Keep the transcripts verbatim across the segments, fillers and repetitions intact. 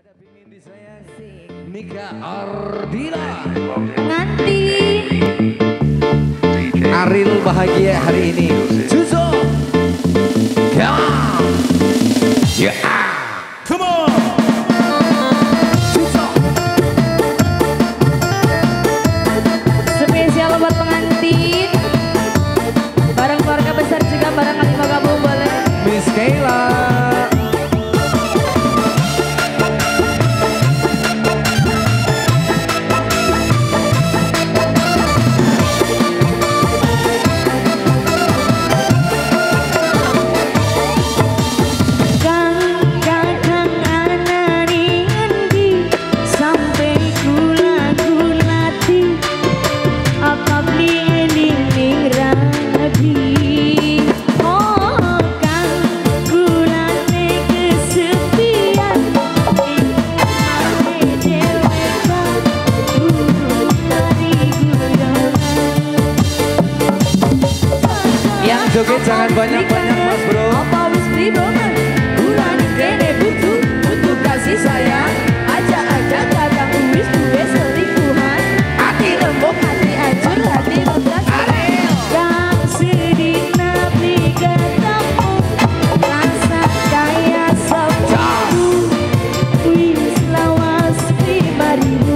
Nika Ardila Nanti Ariel bahagia hari ini. Suso ya ya come on Suso. spesial buat pengantin, bareng keluarga besar juga bareng Alima gabung boleh. Miss Kayla joget jangan banyak-banyak mas bro. Apa wis pribadi bulan kene butuh butuh kasih sayang. Aja aja datang wis duwe selingkuhan. Hati rembuk hati hancur hati rusak. Yang sedih nabi ketemu rasa kaya sabtu. Wis lawas pribadimu.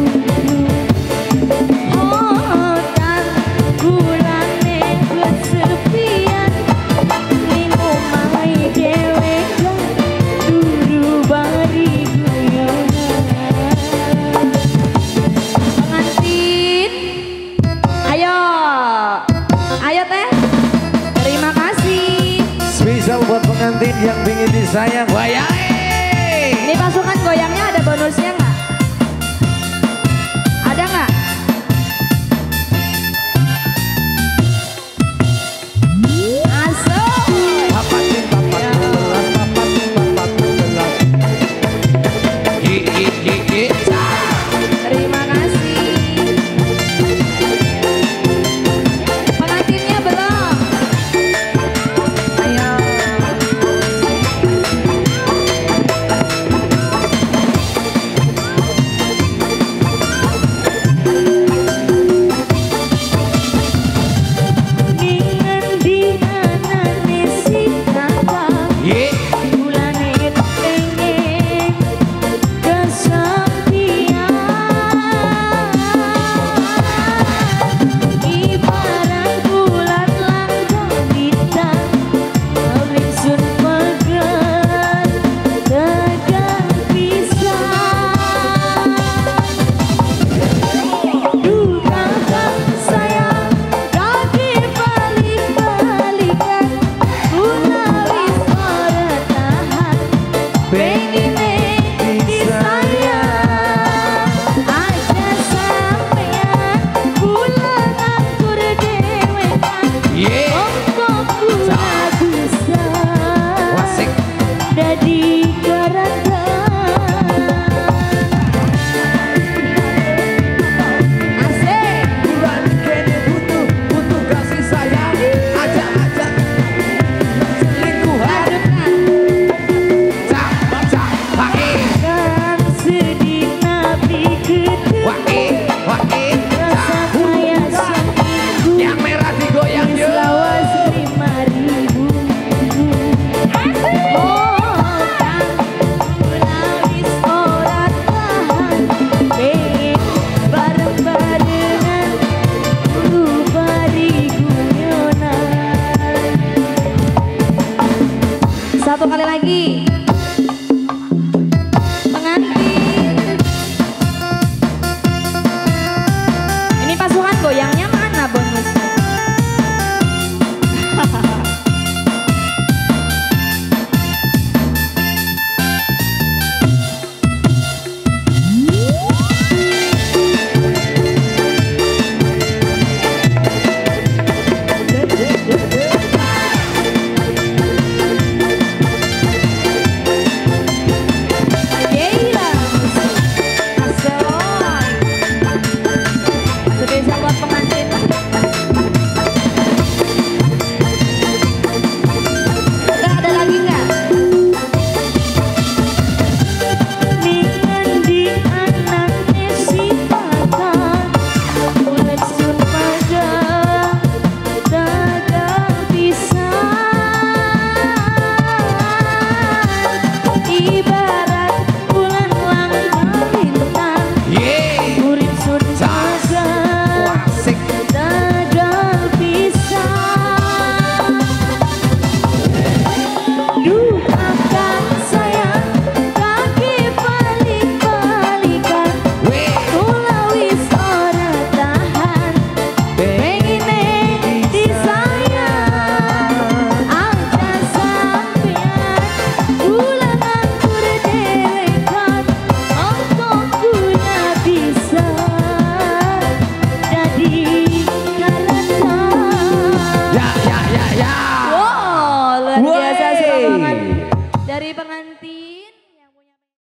Oh dan bulane kesepian. Buat pengantin yang ingin disayang, wayai. Ini pasukan goyangnya ada bonusnya nggak? Ada nggak? Masuk. Papatin, papatin, belas, papatin, papatin, belas. Gi, gi, gi, gi. Terima kasih. Pengantinnya belum. Ayo. Satu kali lagi.